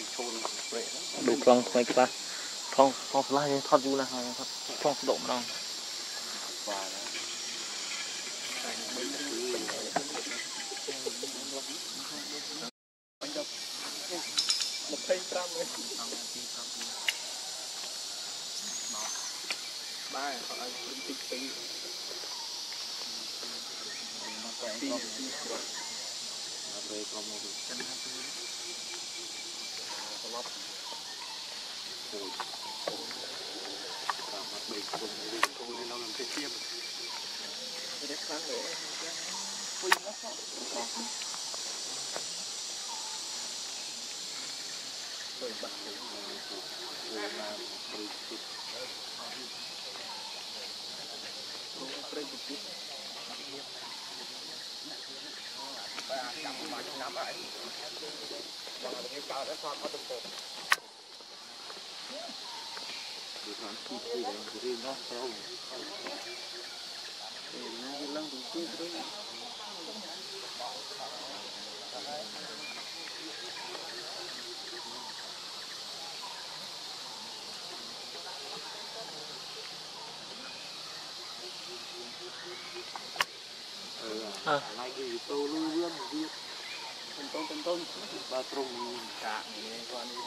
đủ con mấy cái phong slide thoát du là phong động đâu lại cái tô lưu vương viết tôn ba trùng cả con đi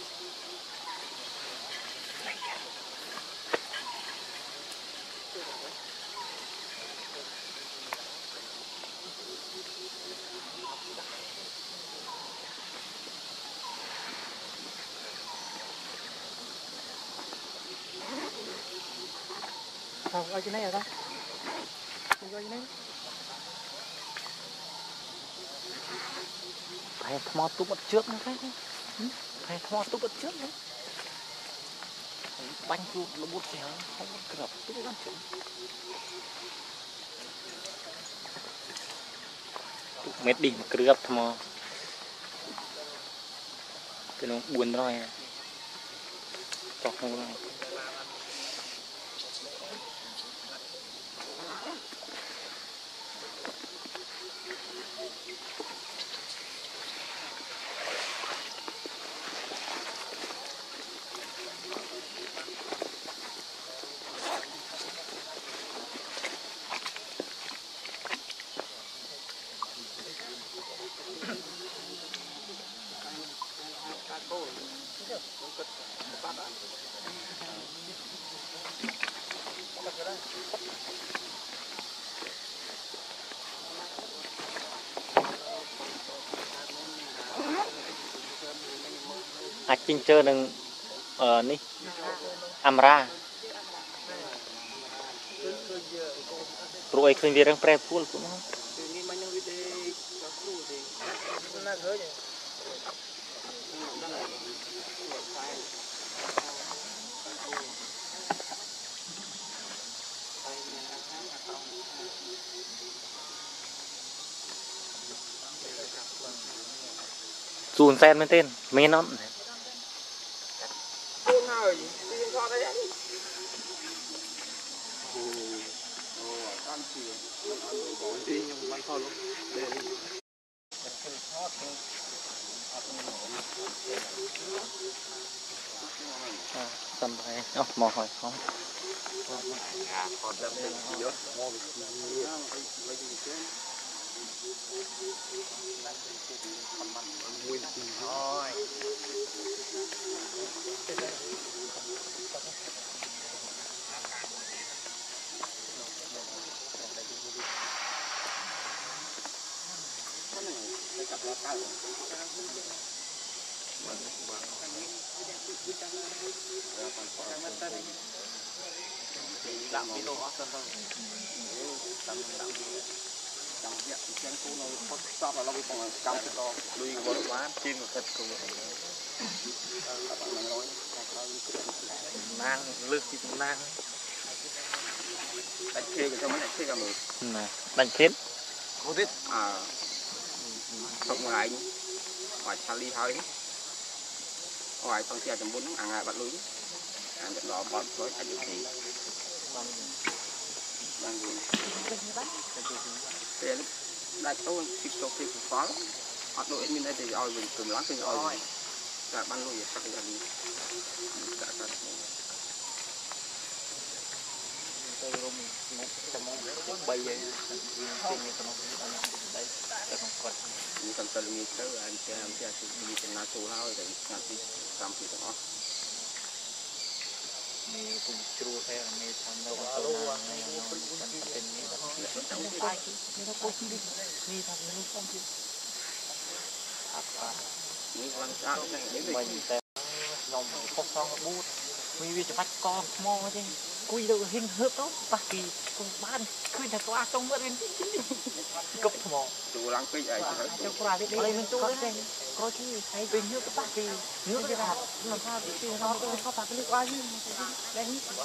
không ở trên này rồi phải thò túp ở trước nữa thấy phải thò túp ở trước nữa bánh chuột nó bút xéo không có cọp túp cái chuyện mét đi mà cướp thò cái nó buồn rồi chọc không rồi chinh chơi đừng ní amra rồi khơi về răng pre full cũng chùn sen bên tên mấy nó xăm này mò hỏi không mang lư thì mang đánh khê cho mấy đánh khê cả mười đánh khết không biết không ngại ngoài Charlie hơi ngoài trong xe chấm bốn ngài bắt lưới anh được đó bọt với anh được gì đại tôi tiktok thì khó hoạt động mình đây thì oi mình cùng lắm thì oi cả ban lùi sắc là đi cả cả tôi rung một trăm một bay vậy trên như thế đây không còn những con tơ như thế anh sẽ đi trên lá số lao để ngắt đi làm gì đó มีปุ่มจูแทนมีทำเราตัวนั้นเป็นนี้ไปนี่เราโคตรดีนี่ทำนี่ต้องคิดนี่วันเช้าเนี่ยเดี๋ยว mìnhแต่ยอมพกซองบูทมีวิจารณ์กองมองจริงคุยดูหินเหือบต้องปากกีกูบ้านคุยแต่ตัวตรงเมื่อเป็นกบมองดูลังปีไอ้ที่เขา trong qua biết đi mình tu đấy có chi hay bình nước cái bạc kỳ nước cái hạt làm sao bị tiêu nó có bạc cái nước qua gì đây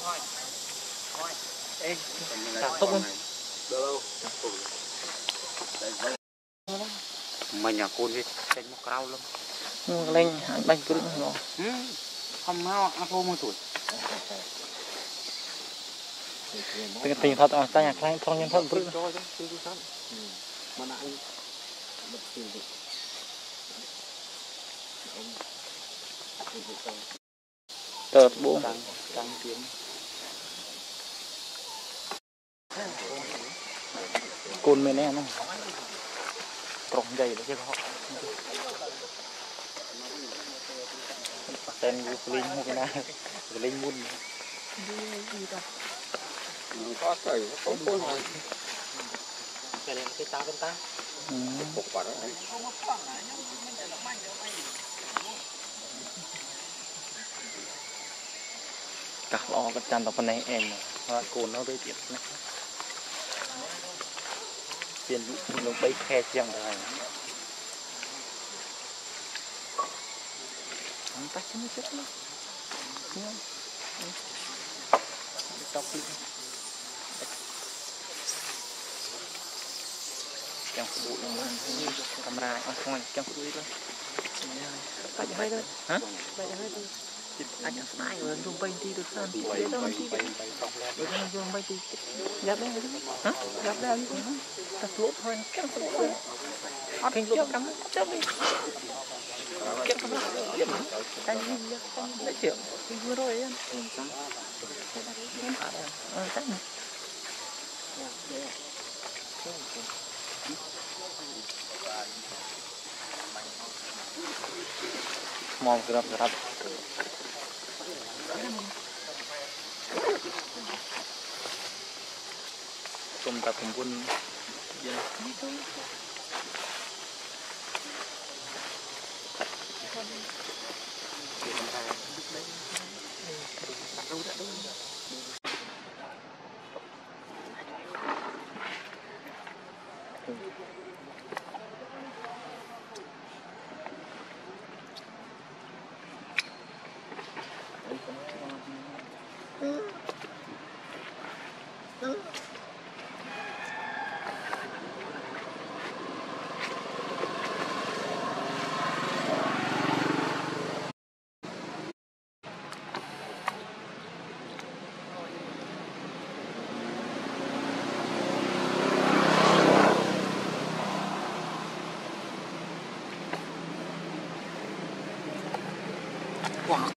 ê cả tông đâu mình nhà côn đi trên một rau luôn lên bánh cứ nó không mau ăn vô một tuổi tình thật à ta nhạc lại phong nhân thật bự mà nãy tợt buông tăng tiếng côn bên em không trồng dày đấy chứ họ tên linh không cái nào linh muôn có cái có côn rồi cái này cái ta bên ta phục vào đó cả lo cái chăn tập bên này em mà cồn nó tới tiệt này tiền nó bay khe chẳng đời không tách nó chết luôn tóc đi chẳng bụi camera ở ngoài chẳng bụi luôn phải hơi thôi hả phải hơi thôi anh chẳng sai rồi dùng bay đi được sao thì đấy đâu đi được rồi nó dùng bay đi giáp đấy hả giáp đấy tập lốp thôi cắm lốp thôi thành lốp cắm chấp đi cắm lốp anh đi lấy triệu vừa rồi anh tắt này mau gerak tôm tập cùng quân Wow.